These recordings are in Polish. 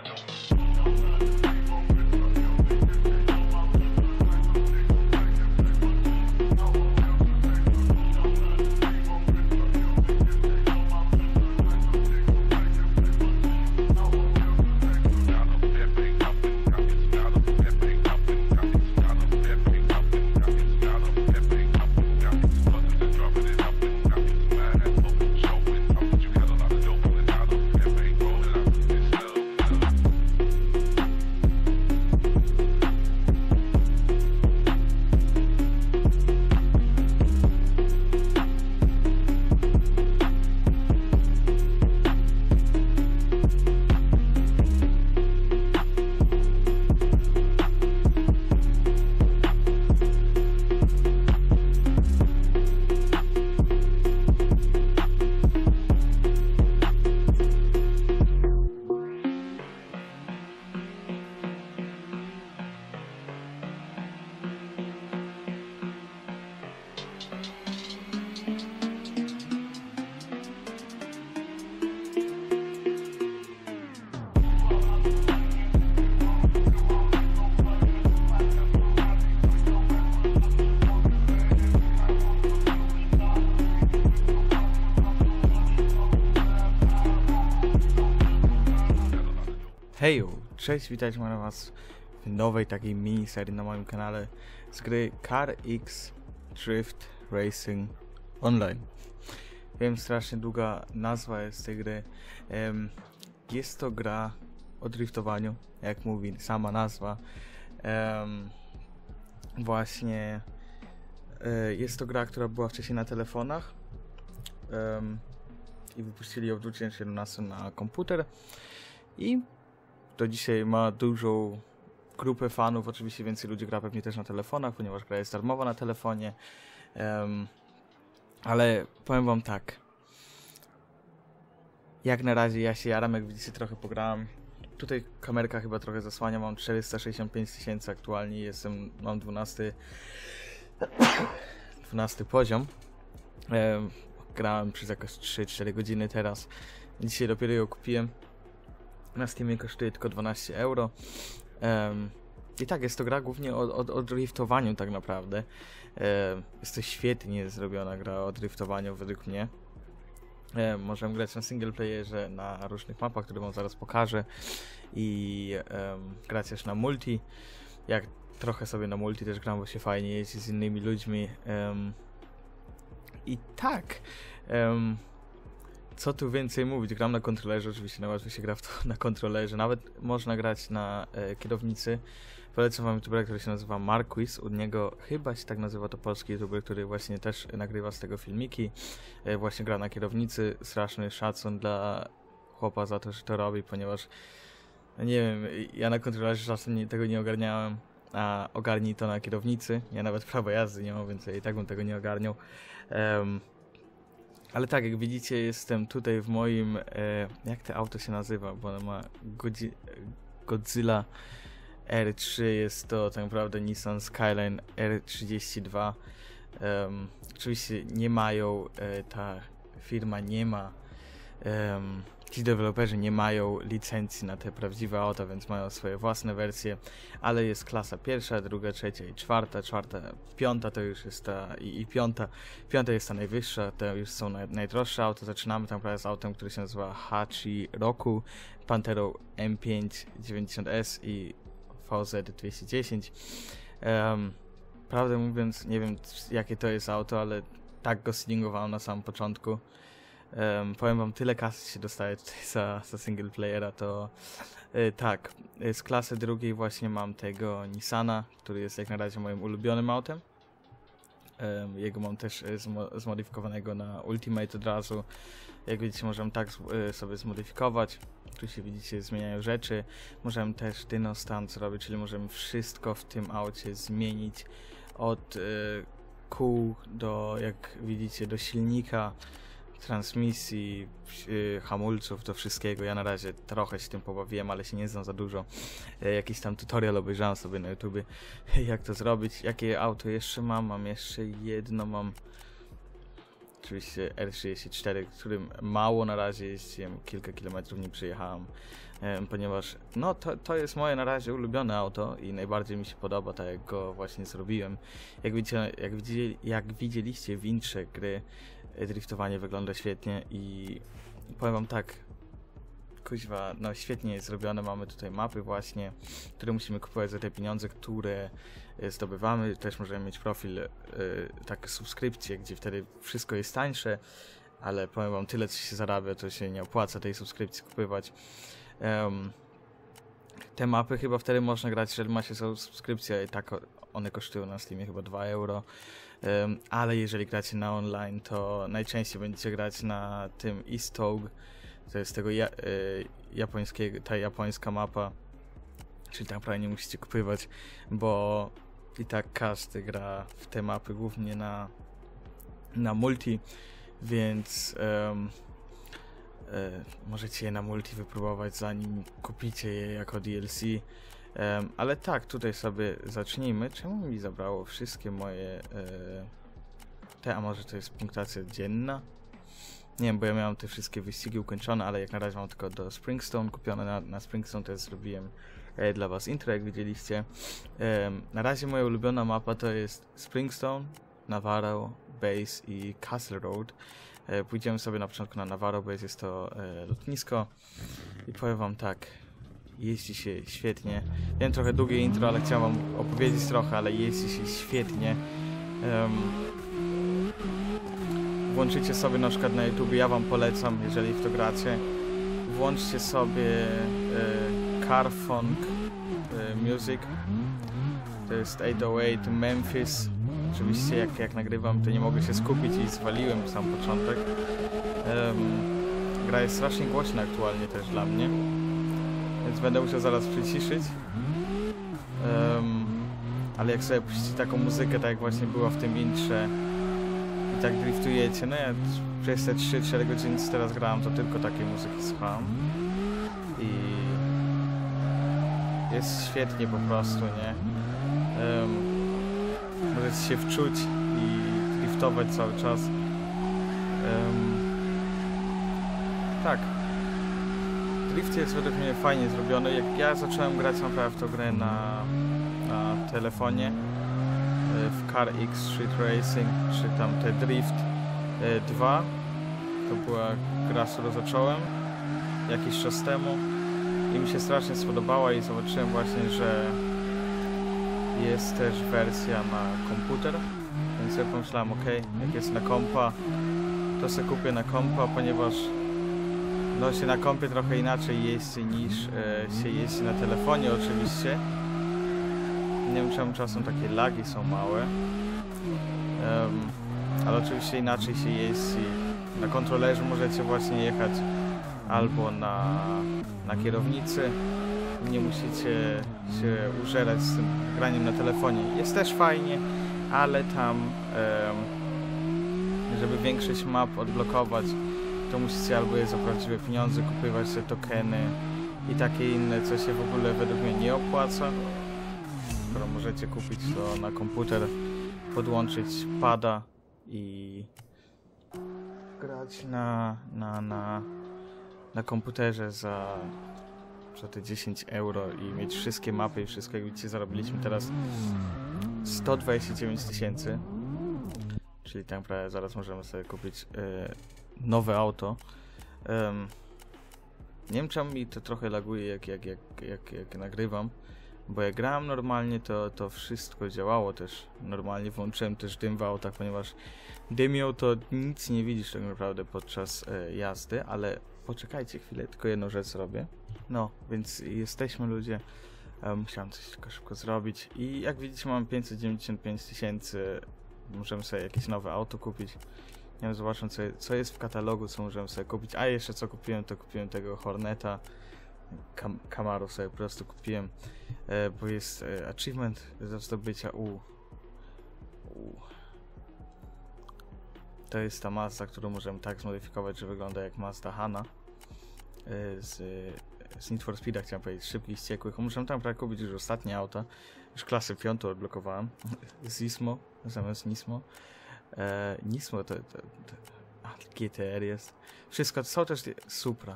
Hejo, cześć, witajcie was w nowej takiej miniserii na moim kanale z gry Car X Drift Racing Online. Wiem, strasznie długa nazwa jest tej gry. Jest to gra o driftowaniu, jak mówi sama nazwa. Właśnie jest to gra, która była wcześniej na telefonach i wypuścili ją w 2017 na komputer i do dzisiaj ma dużą grupę fanów. Oczywiście więcej ludzi gra pewnie też na telefonach, ponieważ gra jest darmowa na telefonie. Ale powiem wam tak. Jak na razie ja się jaram, jak widzicie trochę pograłem. Tutaj kamerka chyba trochę zasłania, mam 465 000 aktualnie, mam 12 poziom. Grałem przez jakieś 3-4 godziny teraz. Dzisiaj dopiero ją kupiłem. Na Steamie kosztuje tylko 12 euro. I tak, jest to gra głównie o driftowaniu tak naprawdę. Jest to świetnie zrobiona gra o driftowaniu według mnie. Możemy grać na single playerze, na różnych mapach, które wam zaraz pokażę. I grać też na multi. Jak trochę sobie na multi też gram, bo się fajnie jeździ z innymi ludźmi. I tak... Co tu więcej mówić? Gram na kontrolerze, oczywiście najłatwiej się gra w to na kontrolerze, nawet można grać na kierownicy. Polecam wam youtubera, który się nazywa Marquis, od niego chyba się tak nazywa, to polski youtuber, który właśnie też nagrywa z tego filmiki. Właśnie gra na kierownicy, straszny szacun dla chłopa za to, że to robi, ponieważ nie wiem, ja na kontrolerze czasem tego nie ogarniałem, a ogarnij to na kierownicy. Ja nawet prawa jazdy nie mam, więc ja i tak bym tego nie ogarniał. Ale tak, jak widzicie, jestem tutaj w moim... jak to auto się nazywa? Bo ono ma Godzilla R3. Jest to tak naprawdę Nissan Skyline R32. Oczywiście nie mają... ta firma nie ma... ci deweloperzy nie mają licencji na te prawdziwe auta, więc mają swoje własne wersje, ale jest klasa pierwsza, druga, trzecia i czwarta, piąta to już jest ta i piąta jest ta najwyższa, to już są najdroższe auta. Zaczynamy tam prawie z autem, który się nazywa Hachiroku, Panterą M5 90S i VZ210. Prawdę mówiąc, nie wiem jakie to jest auto, ale tak go slingowałem na samym początku. Powiem wam, tyle kasy się dostaje tutaj za single playera, to tak, z klasy drugiej właśnie mam tego Nissana, który jest jak na razie moim ulubionym autem. Jego mam też zmodyfikowanego na Ultimate od razu. Jak widzicie, możemy tak sobie zmodyfikować. Tu się widzicie, zmieniają rzeczy. Możemy też dynostan zrobić, czyli możemy wszystko w tym aucie zmienić. Od kół do, jak widzicie, do silnika, transmisji, hamulców, do wszystkiego. Ja na razie trochę się tym pobawiłem, ale się nie znam za dużo. Jakiś tam tutorial obejrzałem sobie na YouTubie, jak to zrobić. Jakie auto jeszcze mam? Mam jeszcze jedno, mam oczywiście R34, którym mało na razie jeździłem, kilka kilometrów nie przyjechałem, ponieważ no to jest moje na razie ulubione auto i najbardziej mi się podoba, tak jak go właśnie zrobiłem. Jak widzieliście w intrze gry, driftowanie wygląda świetnie i powiem wam tak, kuźwa, no świetnie jest zrobione, mamy tutaj mapy właśnie, które musimy kupować za te pieniądze, które zdobywamy, też możemy mieć profil, tak subskrypcję, gdzie wtedy wszystko jest tańsze, ale powiem wam, tyle co się zarabia, to się nie opłaca tej subskrypcji kupywać. Te mapy chyba wtedy można grać, jeżeli ma się subskrypcję i tak one kosztują na Steamie chyba 2 euro. Ale jeżeli gracie na online, to najczęściej będziecie grać na tym East Tog, to jest tego japońskiego, ta japońska mapa, czyli tak naprawdę nie musicie kupywać, bo i tak każdy gra w te mapy głównie na multi, więc możecie je na multi wypróbować, zanim kupicie je jako DLC. Ale tak, tutaj sobie zacznijmy. Czemu mi zabrało wszystkie moje a może to jest punktacja dzienna? Nie wiem, bo ja miałem te wszystkie wyścigi ukończone, ale jak na razie mam tylko do Springstone kupione. Na Springstone też zrobiłem dla was intro, jak widzieliście. Na razie moja ulubiona mapa to jest Springstone, Navarro Base i Castle Road. Pójdziemy sobie na początku na Navarro Base, jest to lotnisko i powiem wam tak, jeździ się świetnie. Wiem, trochę długie intro, ale chciałem wam opowiedzieć trochę, ale jeździ się świetnie. Włączycie sobie na przykład na YouTube, ja wam polecam, jeżeli w to gracie, włączcie sobie Carfunk Music, to jest 808 Memphis. Oczywiście jak nagrywam, to nie mogę się skupić i zwaliłem sam początek. Gra jest strasznie głośna aktualnie też dla mnie, więc będę musiał zaraz przyciszyć. Ale jak sobie puścicie taką muzykę, tak jak właśnie była w tym intrze i tak driftujecie, no ja przez te 3-4 godziny co teraz grałem, to tylko takiej muzyki słuchałem i jest świetnie po prostu, nie? Możecie się wczuć i driftować cały czas. Tak. Drift jest według mnie fajnie zrobiony. Jak ja zacząłem grać naprawdę w tą grę na telefonie, w Car X Street Racing, czy tam te Drift 2, to była gra, z którą zacząłem jakiś czas temu i mi się strasznie spodobała i zobaczyłem właśnie, że jest też wersja na komputer, więc ja pomyślałem, ok, jak jest na kompa, to sobie kupię na kompa, ponieważ no się na kompie trochę inaczej jeździ niż się jeździ na telefonie oczywiście. Nie wiem czemu czasem takie lagi są małe, ale oczywiście inaczej się jeździ. Na kontrolerze możecie właśnie jechać albo na kierownicy. Nie musicie się użerać z tym graniem na telefonie. Jest też fajnie, ale tam, żeby większość map odblokować, to musicie albo je za prawdziwe pieniądze kupować te tokeny i takie inne, co się w ogóle według mnie nie opłaca. Skoro możecie kupić to na komputer, podłączyć pada i grać na komputerze za te 10 euro i mieć wszystkie mapy i wszystko, jak widzicie, zarobiliśmy teraz 129 000, czyli tak naprawdę zaraz możemy sobie kupić nowe auto. Nie wiem czemu mi to trochę laguje jak nagrywam, bo jak grałem normalnie to wszystko działało też normalnie, włączyłem też dym w autach, ponieważ dymią to nic nie widzisz tak naprawdę podczas jazdy, ale poczekajcie chwilę, tylko jedną rzecz zrobię. No, więc jesteśmy ludzie, musiałem coś tylko szybko zrobić i jak widzicie mam 595 000, możemy sobie jakieś nowe auto kupić. Nie wiem, zobaczę co jest w katalogu, co możemy sobie kupić. A jeszcze co kupiłem, to kupiłem tego Horneta. Camaro sobie po prostu kupiłem, bo jest achievement do zdobycia. To jest ta Mazda, którą możemy tak zmodyfikować, że wygląda jak Mazda Hana z Need for Speed'a, chciałem powiedzieć, szybkich, wściekłych. Możemy tam prawie kupić już ostatnie auta. Już klasę 5 odblokowałem z Nismo zamiast Nismo. Nismo GTR jest. Wszystko, są też Supra.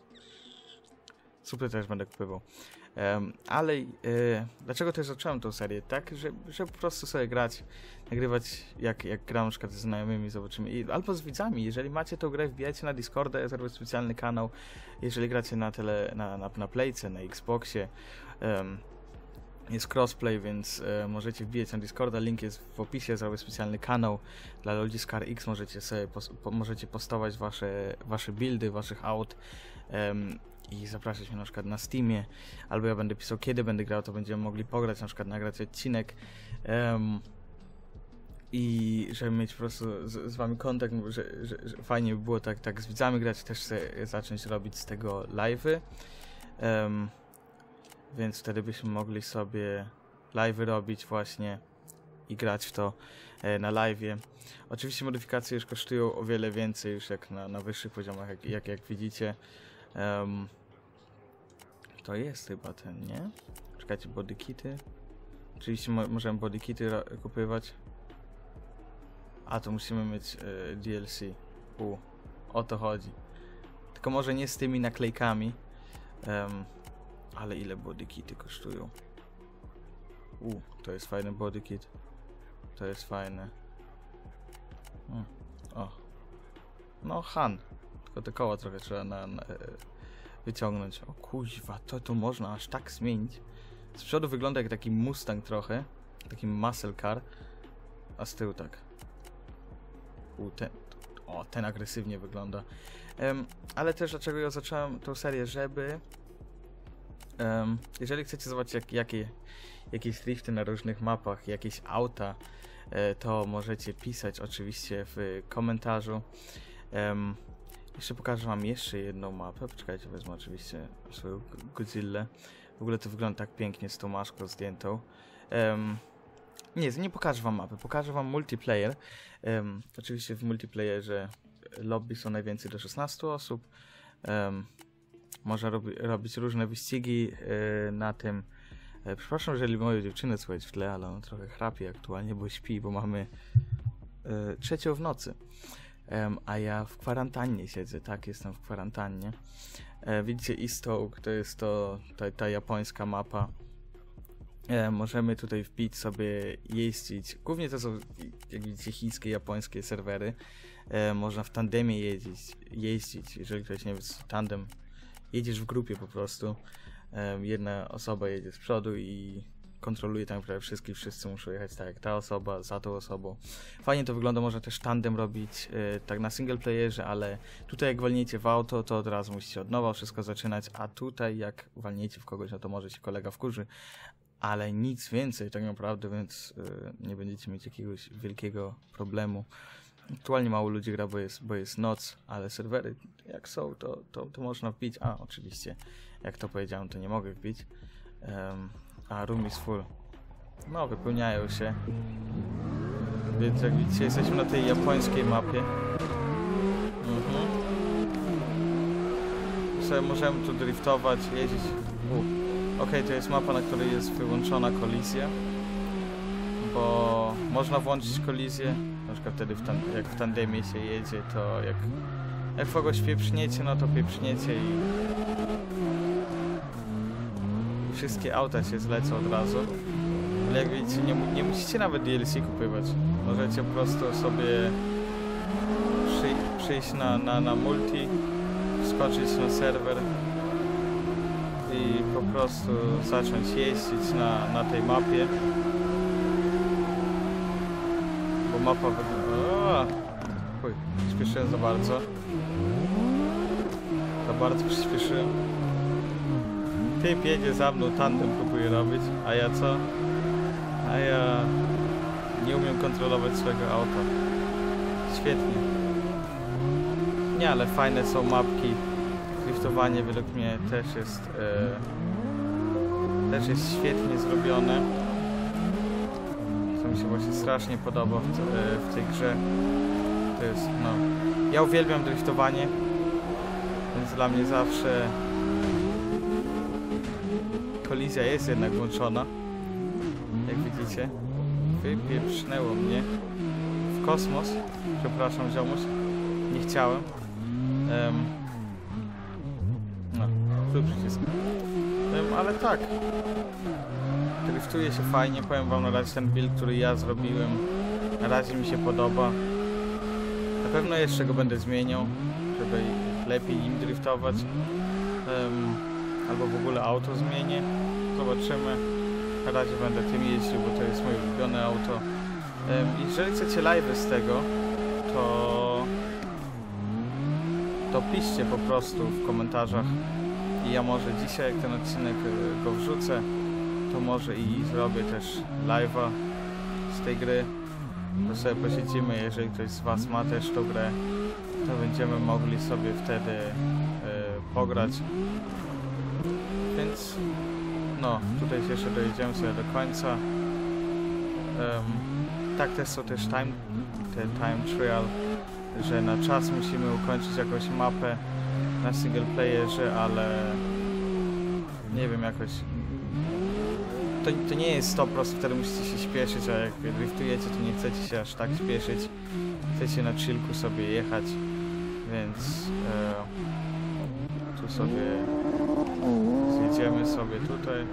Supra też będę kupował. Ale dlaczego też zacząłem tą serię? Tak, że po prostu sobie grać, nagrywać jak gram na przykład ze znajomymi, zobaczymy. Albo z widzami, jeżeli macie tą grę, wbijajcie na Discorda, ja zrobię specjalny kanał. Jeżeli gracie na Playce, na Xboxie, jest crossplay, więc możecie wbijać na Discorda, link jest w opisie, zrobię specjalny kanał dla ludzi z Car X, możecie sobie możecie postować wasze buildy, waszych aut i zapraszać mnie na przykład na Steamie, albo ja będę pisał, kiedy będę grał, to będziemy mogli pograć, na przykład nagrać odcinek i żeby mieć po prostu z wami kontakt, że fajnie by było tak z widzami grać, też chcę zacząć robić z tego live'y. Więc wtedy byśmy mogli sobie live'y robić właśnie i grać w to na live'ie. Oczywiście modyfikacje już kosztują o wiele więcej już jak na wyższych poziomach, jak widzicie. To jest chyba ten, nie? Czekajcie, bodykity. Oczywiście możemy bodykity kupywać. A, to musimy mieć DLC. O to chodzi. Tylko może nie z tymi naklejkami. Ale ile bodykity kosztują? To jest fajny bodykit. To jest fajne. O. No, Han. Tylko te koła trochę trzeba wyciągnąć. O kuźwa, to można aż tak zmienić. Z przodu wygląda jak taki Mustang trochę. Taki muscle car. A z tyłu tak. Ten agresywnie wygląda. Ale też dlaczego ja zacząłem tą serię, żeby... jeżeli chcecie zobaczyć jakieś drifty na różnych mapach, jakieś auta, to możecie pisać oczywiście w komentarzu. Jeszcze pokażę wam jeszcze jedną mapę. Poczekajcie, wezmę oczywiście swoją Godzillę. W ogóle to wygląda tak pięknie z tą maszką zdjętą. Nie pokażę wam mapy, pokażę wam multiplayer. Oczywiście w multiplayerze lobby są najwięcej do 16 osób. Można robić różne wyścigi na tym. Przepraszam, jeżeli moją dziewczynę słychać w tle, ale ona trochę chrapie aktualnie, bo śpi, bo mamy 3:00 w nocy. A ja w kwarantannie siedzę, tak, jestem w kwarantannie. Widzicie East Oak, to jest ta japońska mapa. Możemy tutaj wbić sobie, jeździć. Głównie to są, jak widzicie, chińskie, japońskie serwery. Można w tandemie jeździć, jeżeli ktoś nie wie, tandem. Jedziesz w grupie po prostu. Jedna osoba jedzie z przodu i kontroluje tam prawie wszystkich. Wszyscy muszą jechać tak jak ta osoba, za tą osobą. Fajnie to wygląda, można też tandem robić tak na single playerze, ale tutaj jak walniecie w auto, to od razu musicie od nowa wszystko zaczynać, a tutaj jak walniecie w kogoś, no to może się kolega wkurzy, ale nic więcej tak naprawdę, więc nie będziecie mieć jakiegoś wielkiego problemu. Aktualnie mało ludzi gra, bo jest noc, ale serwery jak są, to można wbić. A, oczywiście, jak to powiedziałem, to nie mogę wbić. Room is full. No, wypełniają się. Więc jak widzicie, jesteśmy na tej japońskiej mapie. Sobie możemy tu driftować, jeździć. Okej, to jest mapa, na której jest wyłączona kolizja. Bo można włączyć kolizję. Na przykład wtedy, jak w tandemie się jedzie, to jak w kogoś pieprzniecie, no to pieprzniecie i wszystkie auta się zlecą od razu. Ale jak widzicie, nie musicie nawet DLC kupywać. Możecie po prostu sobie przyjść na multi, wskoczyć na serwer i po prostu zacząć jeździć na tej mapie. Bo mapa wygląda... Przyspieszyłem za bardzo. Za bardzo przyspieszyłem. Typ jedzie za mną, tandem próbuje robić, a ja co? A ja nie umiem kontrolować swojego auta. Świetnie. Nie, ale fajne są mapki. Driftowanie według mnie też jest świetnie zrobione. To mi się właśnie strasznie podoba w tej grze. To jest, no... Ja uwielbiam driftowanie, więc dla mnie zawsze kolizja jest jednak włączona. Jak widzicie, wypieprznęło mnie w w kosmos. Przepraszam, ziomuś. Nie chciałem. No, tu przycisk. Ale tak. Driftuje się fajnie. Powiem wam na razie ten build, który ja zrobiłem. Na razie mi się podoba. Na pewno jeszcze go będę zmieniał, żeby lepiej nim driftować. Albo w ogóle auto zmienię. Zobaczymy. Na razie będę tym jeździł, bo to jest moje ulubione auto. Jeżeli chcecie live'y z tego, to piszcie po prostu w komentarzach i ja może dzisiaj, jak ten odcinek go wrzucę, to może i zrobię też live'a z tej gry. To sobie posiedzimy, jeżeli ktoś z was ma też tą grę, to będziemy mogli sobie wtedy pograć. Więc no, tutaj się jeszcze dojedziemy sobie do końca. Tak, też są też time trial, że na czas musimy ukończyć jakąś mapę na single playerze, ale nie wiem, jakoś to nie jest 100%, wtedy musicie się śpieszyć, a jak driftujecie, to nie chcecie się aż tak śpieszyć, chcecie na chillku sobie jechać, więc tu sobie zjedziemy sobie tutaj.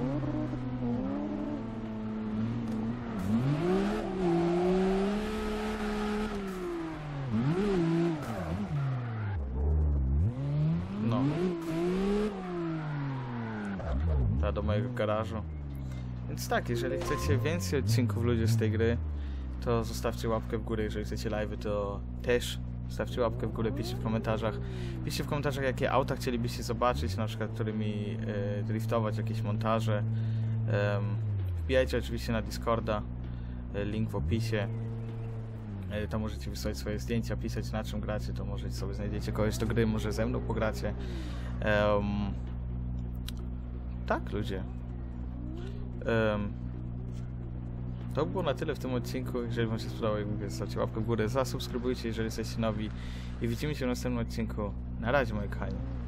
No. Ta do mojego garażu. Więc tak, jeżeli chcecie więcej odcinków ludzie z tej gry, to zostawcie łapkę w górę. Jeżeli chcecie live'y, to też zostawcie łapkę w górę, piszcie w komentarzach. Piszcie w komentarzach, jakie auta chcielibyście zobaczyć, na przykład którymi driftować, jakieś montaże. Wbijajcie oczywiście na Discorda, link w opisie. Tam możecie wysłać swoje zdjęcia, pisać na czym gracie, to może sobie znajdziecie kogoś do gry, może ze mną pogracie. Tak, ludzie. To było na tyle w tym odcinku. Jeżeli wam się spodobało, jak mówię, zostawcie łapkę w górę, zasubskrybujcie, jeżeli jesteście nowi i widzimy się w następnym odcinku. Na razie, moi kochani.